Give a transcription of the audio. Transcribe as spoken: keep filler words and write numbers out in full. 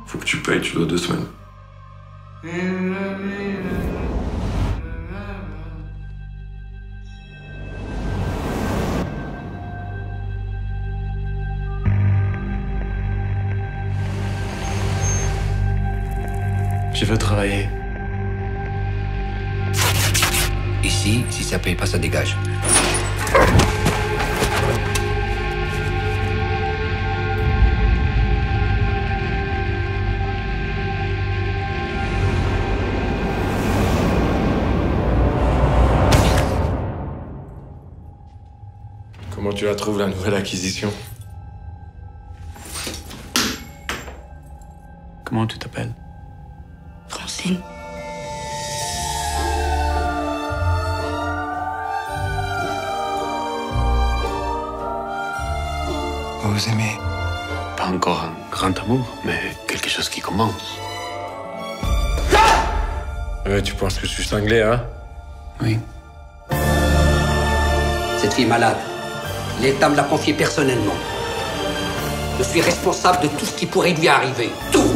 Faut que tu payes, tu dois deux semaines. Je veux travailler. Ici, si ça paye pas, ça dégage. Comment tu la trouves, la nouvelle acquisition? Comment tu t'appelles? Francine. Vous vous aimez? Pas encore un grand amour, mais quelque chose qui commence. Ouais, tu penses que je suis cinglé, hein? Oui. Cette fille est malade. L'État me l'a confiée personnellement. Je suis responsable de tout ce qui pourrait lui arriver. Tout!